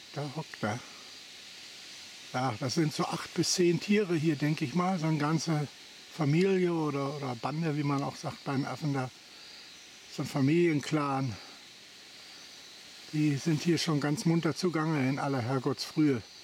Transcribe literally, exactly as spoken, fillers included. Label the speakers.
Speaker 1: Da hockt er. Ja, das sind so acht bis zehn Tiere hier, denke ich mal. So eine ganze Familie oder, oder Bande, wie man auch sagt beim Affen da. So ein Familienclan. Die sind hier schon ganz munter zugange in aller Herrgottsfrühe.